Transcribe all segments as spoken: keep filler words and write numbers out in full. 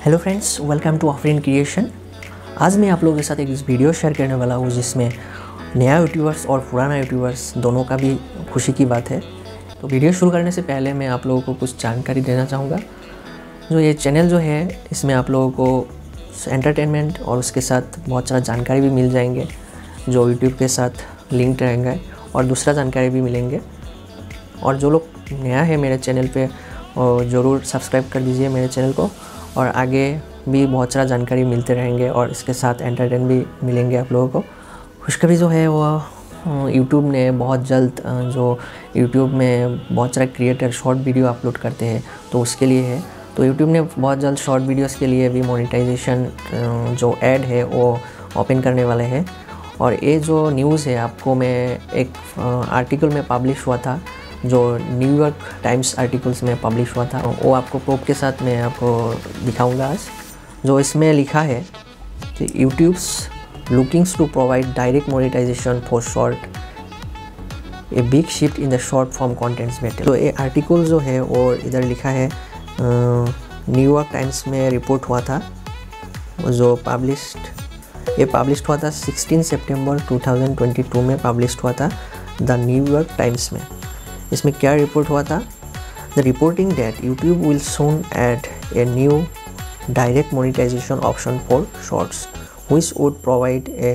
Hello friends, welcome to Afreen creation. आज मैं आप लोगों के साथ एक वीडियो शेयर करने वाला हूँ जिसमें नया यूट्यूबर्स और पुराना यूट्यूबर्स दोनों का भी खुशी की बात है। तो वीडियो शुरू करने से पहले मैं आप लोगों को कुछ जानकारी देना चाहूँगा। जो ये चैनल जो है इसमें आप लोगों को एंटरटेनमेंट और उसके साथ बहुत सारा जानकारी भी मिल जाएंगे जो यूट्यूब के साथ लिंक रहेंगे और दूसरा जानकारी भी मिलेंगे। और जो लोग नया है मेरे चैनल पे ज़रूर सब्सक्राइब कर दीजिए मेरे चैनल को, और आगे भी बहुत सारा जानकारी मिलते रहेंगे और इसके साथ एंटरटेन भी मिलेंगे आप लोगों को। खुशखबरी जो है वो यूट्यूब ने बहुत जल्द, जो यूट्यूब में बहुत सारे क्रिएटर शॉर्ट वीडियो अपलोड करते हैं तो उसके लिए है। तो यूट्यूब ने बहुत जल्द शॉर्ट वीडियोस के लिए भी मोनेटाइजेशन जो ऐड है वो ओपन करने वाले हैं। और ये जो न्यूज़ है आपको मैं एक आर्टिकल में पब्लिश हुआ था, जो न्यूयॉर्क टाइम्स आर्टिकल्स में पब्लिश हुआ था, वो आपको प्रूफ के साथ मैं आपको दिखाऊंगा आज। जो इसमें लिखा है कि YouTube's lookings to provide direct monetization for short a big shift in the short form contents battle. तो ये आर्टिकल जो है और इधर लिखा है न्यूयॉर्क टाइम्स में रिपोर्ट हुआ था, जो पब्लिश्ड ये पब्लिश्ड हुआ था सोलह सितंबर दो हज़ार बाईस में पब्लिश्ड हुआ था द न्यूयॉर्क टाइम्स में। इसमें क्या रिपोर्ट हुआ था? The reporting that YouTube will soon add a new direct monetization option for shorts which would provide a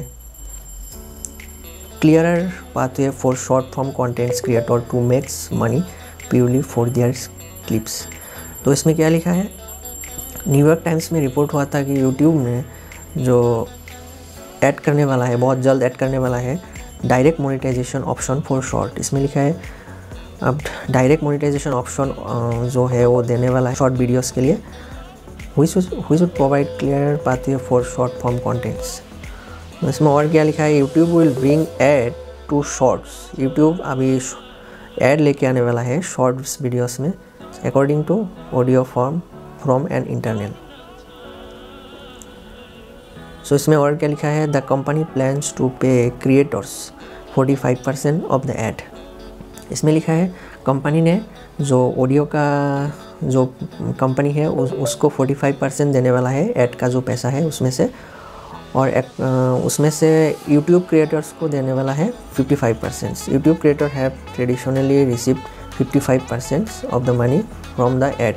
clearer pathway for short form contents creator to make money purely for their clips। तो इसमें क्या लिखा है? New York times में report हुआ था कि YouTube ने जो ऐड करने वाला है, बहुत जल्द ऐड करने वाला है direct monetization option for short. इसमें लिखा है अब डायरेक्ट मोनेटाइजेशन ऑप्शन जो है वो देने वाला है शॉर्ट वीडियोस के लिए, which would provide clear pathway for short form contents। इसमें और क्या लिखा है? YouTube will bring ad to shorts। YouTube अभी ऐड लेके आने वाला है शॉर्ट्स वीडियोस में according to audio form from an internal. So इसमें और क्या लिखा है? The company plans to pay creators forty five percent of the ad. इसमें लिखा है कंपनी ने जो ऑडियो का जो कंपनी है उस, उसको पैंतालीस परसेंट देने वाला है ऐड का जो पैसा है उसमें से, और एक, उसमें से यूट्यूब क्रिएटर्स को देने वाला है पचपन percent. YouTube creator have traditionally received पचपन percent of the money from the ad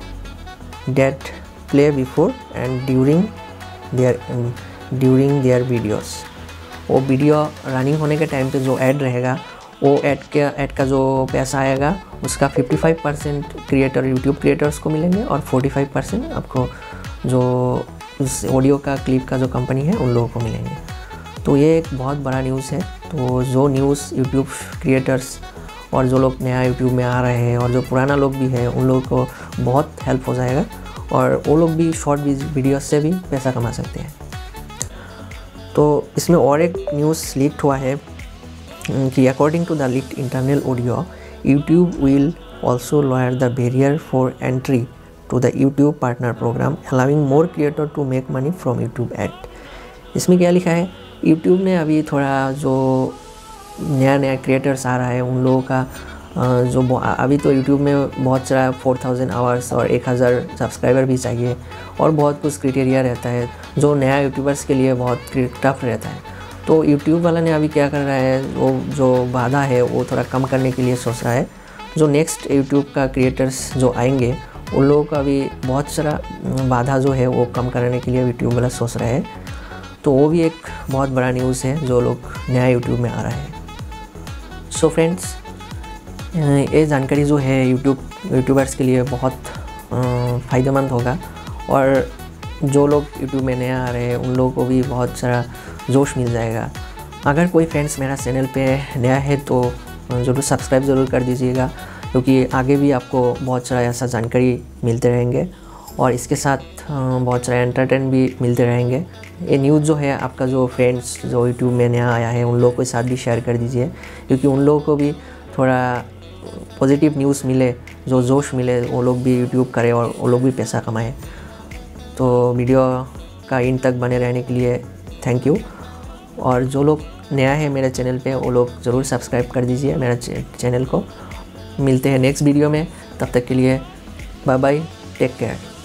that play before and during their during their videos. वो वीडियो रनिंग होने के टाइम पे जो ऐड रहेगा वो ऐड के ऐड का जो पैसा आएगा उसका पचपन परसेंट क्रिएटर यूट्यूब क्रिएटर्स को मिलेंगे और पैंतालीस परसेंट आपको जो उस ऑडियो का क्लिप का जो कंपनी है उन लोगों को मिलेंगे। तो ये एक बहुत बड़ा न्यूज़ है। तो जो न्यूज़ यूट्यूब क्रिएटर्स और जो लोग नया यूट्यूब में आ रहे हैं और जो पुराना लोग भी हैं उन लोगों को बहुत हेल्प हो जाएगा, और वो लोग भी शॉर्ट वीडियो से भी पैसा कमा सकते हैं। तो इसमें और एक न्यूज़ लीक हुआ है कि according to the leaked internal audio YouTube will also lower the barrier for entry to the YouTube partner program allowing more creator to make money from YouTube ad. इसमें क्या लिखा है? यूट्यूब ने अभी थोड़ा जो नया नया क्रिएटर्स आ रहा है उन लोगों का जो अभी तो यूट्यूब में बहुत सारा फोर थाउजेंड आवर्स और एक हज़ार सब्सक्राइबर भी चाहिए और बहुत कुछ क्राइटेरिया रहता है जो नया यूट्यूबर्स के लिए बहुत टफ रहता है। तो यूट्यूब वाला ने अभी क्या कर रहा है, वो जो बाधा है वो थोड़ा कम करने के लिए सोच रहा है। जो नेक्स्ट यूट्यूब का क्रिएटर्स जो आएंगे उन लोगों का भी बहुत सारा बाधा जो है वो कम करने के लिए यूट्यूब वाला सोच रहा है। तो वो भी एक बहुत बड़ा न्यूज़ है जो लोग नया यूट्यूब में आ रहा है। सो फ्रेंड्स, ये जानकारी जो है यूट्यूब यूट्यूबर्स के लिए बहुत फ़ायदेमंद होगा, और जो लोग यूट्यूब में नया आ रहे हैं उन लोगों को भी बहुत सारा जोश मिल जाएगा। अगर कोई फ्रेंड्स मेरा चैनल पे नया है तो ज़रूर सब्सक्राइब ज़रूर कर दीजिएगा, क्योंकि आगे भी आपको बहुत सारा ऐसा जानकारी मिलते रहेंगे और इसके साथ बहुत सारा एंटरटेन भी मिलते रहेंगे। ये न्यूज़ जो है आपका जो फ्रेंड्स जो यूट्यूब में नया आया है उन लोगों के साथ भी शेयर कर दीजिए, क्योंकि उन लोगों को भी थोड़ा पॉजिटिव न्यूज़ मिले, जो जोश मिले, वो लोग भी यूट्यूब करें और वो लोग भी पैसा कमाएँ। तो वीडियो का इन तक बने रहने के लिए थैंक यू। और जो लोग नया है मेरे चैनल पे वो लोग ज़रूर सब्सक्राइब कर दीजिए मेरा चैनल को। मिलते हैं नेक्स्ट वीडियो में, तब तक के लिए बाय बाय, टेक केयर।